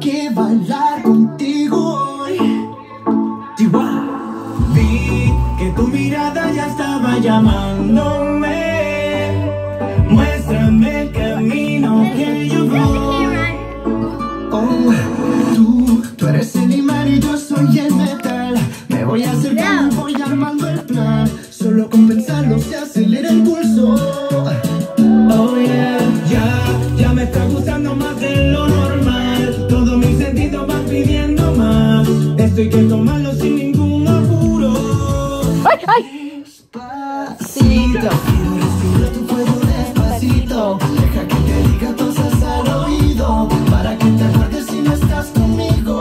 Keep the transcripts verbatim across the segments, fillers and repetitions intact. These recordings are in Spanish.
que bailar contigo hoy. Chihuahua. Vi que tu mirada ya estaba llamándome. Muéstrame el camino que yo voy. Oh, tú, tú eres el imán y yo soy el metal. Me voy acercando, voy armando el plan. Solo con pensarlo se acelera el pulso. Oh yeah, ya, ya me está gustando más de lo normal. Todos mis sentidos van pidiendo más. Esto hay que tomarlo sin ningún apuro. ¡Ay, ay! Despacito, quiero respirar tu cuello despacito. Deja que te diga cosas al oído, para que te acuerdes si no estás conmigo.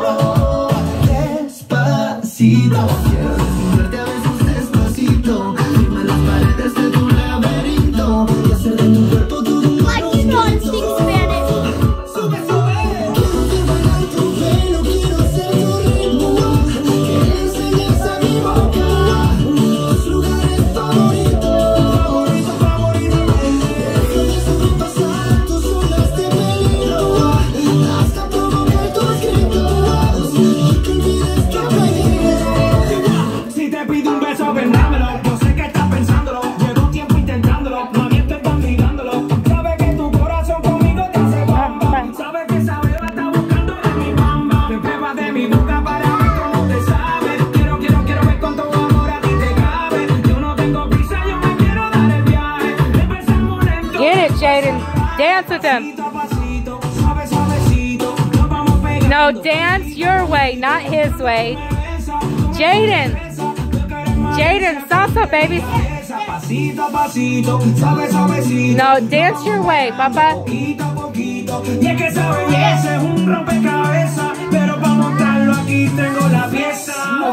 Despacito, quiero desnudarte a besos despacito. Firma las paredes de tu laberinto y hacer de tu cuerpo todo un manuscrito. Sube, sube. Quiero que bailar tu pelo, quiero ser tu ritmo. Que le enseñes a mi boca tus lugares favoritos. Favorito, favorito. Deja de sobrepasar tus zonas de peligro hasta provocar tus gritos y que olvides tu apellido. Si te pido un beso, ven dámelo. Yo sé que estás pensándolo. Llevo tiempo intentándolo. No mientes, están mirándolo. Sabes que tu corazón conmigo te hace bamba. Sabes que esa beba está buscando de mi bamba. Te pruebas de mi boca para ver cómo te sabe. Quiero, quiero, quiero ver cuánto amor a ti te cabe. Yo no tengo prisa, yo me quiero dar el viaje. Empezamos lento. Get it, Jaden. Dance with them. Pasito a pasito, suave, suavecito. Nos vamos pegando. No, dance your way, not his way. Jaden. Jaden, salsa, baby. Pasito a pasito, suave, suavecito. No, dance your way, papá. Poquito a poquito. Y es que esa belleza es un rompecabezas. Pero para montarlo aquí tengo la pieza.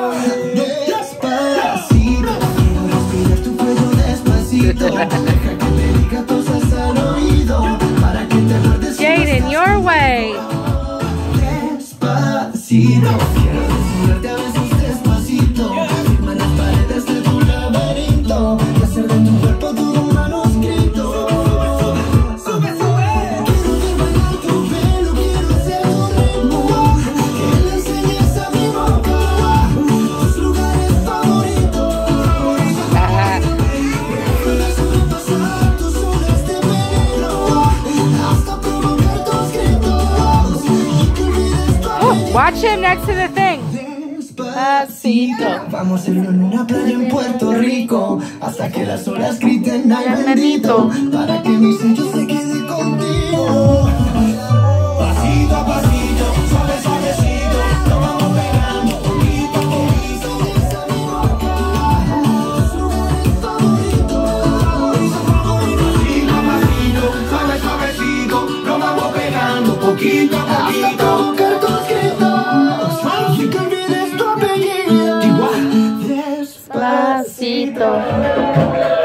Despacito, quiero respirar tu cuello despacito. Deja que te diga cosas al oído, para que te acuerdes si no Jaden, estás your way. despacito. Quiero desnudarte a besos despacito. Firma las paredes de tu laberinto y hacer de tu cuerpo todo un manuscrito. Sube, sube. Quiero que bailar tu pelo, quiero ser tu ritmo. Que le enseñes a mi boca tus lugares favoritos. Deja de sobrepasar tus zonas de peligro hasta provocar tus gritos y que olvides tu apellido. Watch him next to the thing. Despacito. Vamos a hacerlo en una playa en Puerto Rico hasta que las olas griten ay bendito, para que mi sello se quede contigo. Pasito a pasito, suave, suavecito, nos vamos pegando poquito a poquito. Esa mi boca, tus lugares favoritos. Favorito, favorito. Pasito a pasito, suave, suavecito, nos vamos pegando poquito a poquito. Hasta provocar tus gritos y que olvides tu apellido. Despacito.